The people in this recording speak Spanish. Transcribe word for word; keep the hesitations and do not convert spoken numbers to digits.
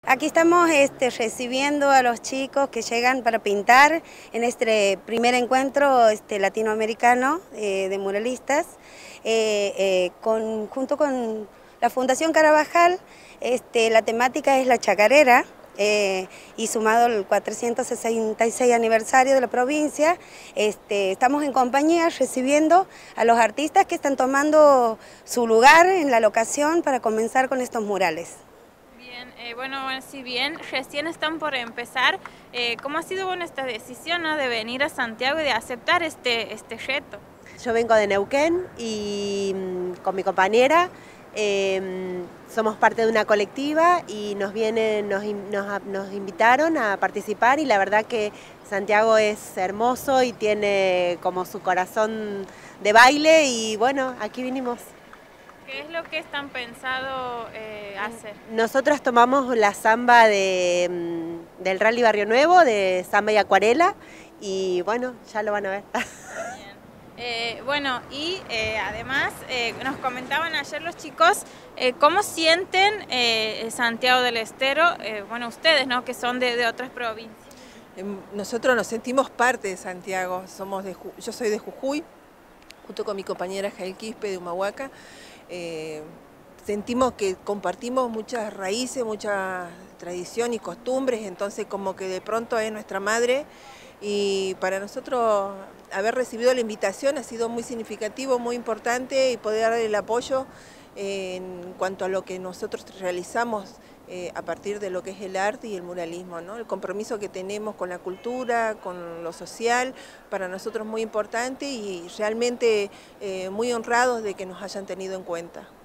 Aquí estamos este, recibiendo a los chicos que llegan para pintar en este primer encuentro este, latinoamericano eh, de muralistas, eh, eh, con, junto con la Fundación Carabajal. Este, la temática es la chacarera. Eh, y sumado al cuatrocientos sesenta y seis aniversario de la provincia, este, estamos en compañía recibiendo a los artistas que están tomando su lugar en la locación para comenzar con estos murales. Bien, eh, bueno, si bien recién están por empezar, eh, ¿cómo ha sido bueno, esta decisión, ¿no?, de venir a Santiago y de aceptar este, este reto? Yo vengo de Neuquén y con mi compañera eh, somos parte de una colectiva y nos, vienen, nos, nos, nos invitaron a participar, y la verdad que Santiago es hermoso y tiene como su corazón de baile, y bueno, aquí vinimos. ¿Qué es lo que están pensado eh, hacer? Nosotros tomamos la samba de, del Rally Barrio Nuevo, de samba y acuarela, y bueno, ya lo van a ver. Eh, bueno, y eh, además eh, nos comentaban ayer los chicos eh, cómo sienten eh, Santiago del Estero, eh, bueno, ustedes, ¿no?, que son de, de otras provincias. Nosotros nos sentimos parte de Santiago. Somos de, yo soy de Jujuy, junto con mi compañera Jael Quispe de Humahuaca. Eh, sentimos que compartimos muchas raíces, mucha tradición y costumbres, entonces como que de pronto es nuestra madre. Y para nosotros haber recibido la invitación ha sido muy significativo, muy importante, y poder dar el apoyo en cuanto a lo que nosotros realizamos eh, a partir de lo que es el arte y el muralismo, ¿no? El compromiso que tenemos con la cultura, con lo social, para nosotros muy importante, y realmente eh, muy honrados de que nos hayan tenido en cuenta.